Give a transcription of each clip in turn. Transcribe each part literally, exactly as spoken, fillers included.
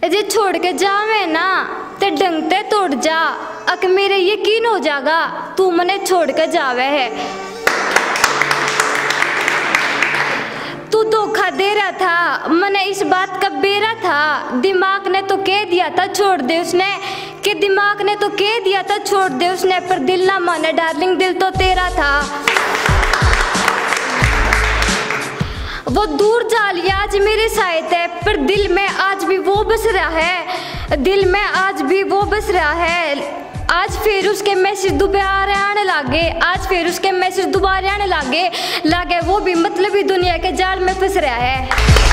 जे छोड़ के जावे ना ते डंगते तोड़ जा, अक मेरे यकीन हो जागा तू मने छोड़ के जावे है। तू धोखा दे रहा था, मैंने इस बात का बेरा था, दिमाग ने तो कह दिया था छोड़ दे उसने, कि दिमाग ने तो कह दिया था छोड़ दे उसने, पर दिल ना माने डार्लिंग दिल तो तेरा था। वो दूर जा लिया आज मेरे साथ है, पर दिल में आज भी वो बस रहा है, दिल में आज भी वो बस रहा है। आज फिर उसके मैसेज दोबारा आने लागे, आज फिर उसके मैसेज दोबारा आने लागे, लागे वो भी मतलब ही दुनिया के जाल में फंस रहा है।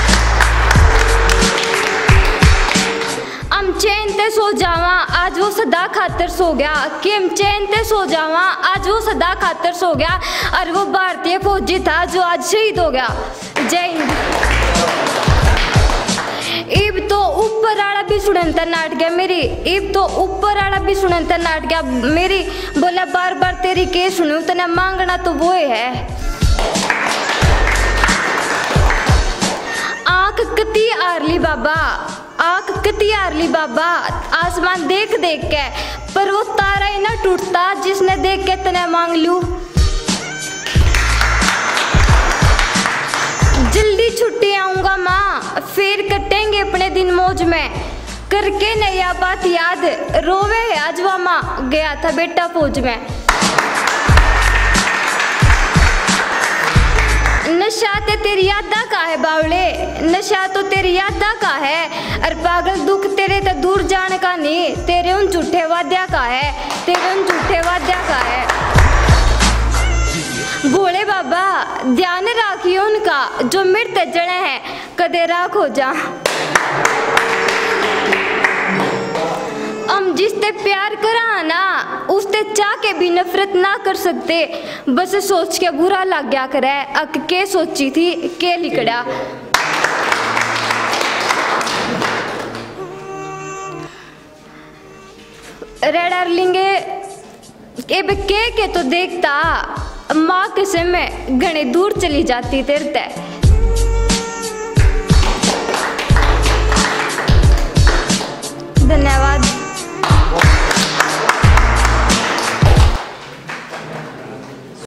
हम चैन ते सो जावा आज वो सदा खातर सो गया, कि हम चैन ते सो जावा आज वो सदा खातर सो गया, और वो भारतीय फौजी था जो आज शहीद हो गया। जय हिंद। इब तो ऊपर आड़ा भी सुनता नाट गया मेरी, इब तो ऊपर आड़ा भी सुनता नाट गया मेरी, बोला बार बार तेरी के सुनूं तने मांगना तो वो है। आंख कती आरली बाबा, आंख कती आरली बाबा, आसमान देख देख के, पर वो तारा ही ना टूटता जिसने देख के तने मांग लूं। जल्दी छुट्टी आऊंगा माँ, फिर कटेंगे अपने दिन मौज में, करके नया बात याद, रोवे है आज वो माँ गया था बेटा फौज में। नशा ते तेरी यादा का है बावले, नशा तो तेरी यादा का है, और पागल दुख तेरे ते दूर जाने का नहीं, तेरे उन झूठे वाद्या का है, तेरे उन झूठे वाद्या का है। भोले बाबा ध्यान राखियो उनका जो मृत जड़े हैं, कदे राख हो जा। हम जिसते प्यार करा ना उसते चाह के भी नफरत ना कर सकते, बस सोच के बुरा लग गया करे, अक के सोची थी के लिखड़ा। रे डार्लिंगे एब के के तो देखता, माँ कसम में घने दूर चली जाती तेरे ते।